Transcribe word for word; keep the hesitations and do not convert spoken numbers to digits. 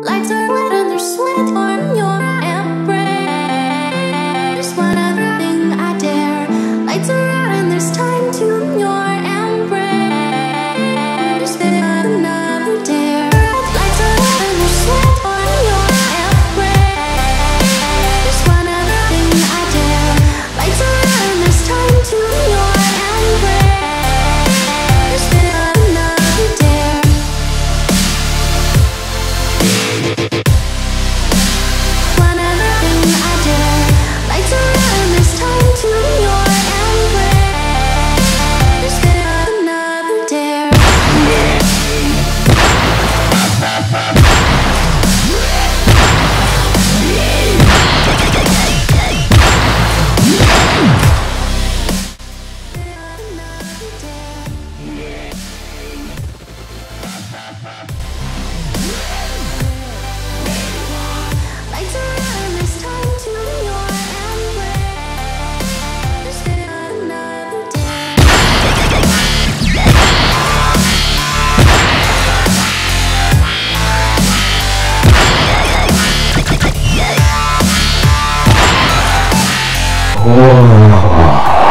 Lights are lit and there's sweat on your embrace. Just one other thing I dare. Lights are out and there's time to your embrace. Just another dare. Lights are out and there's sweat on your embrace. Just one other thing I dare. Lights are out and there's time to your embrace. Just another dare. One other thing I dare. Lights are out and there's time to your embrace. Just another dare. Lights are out and there's time to your embrace. Just another dare. Oh.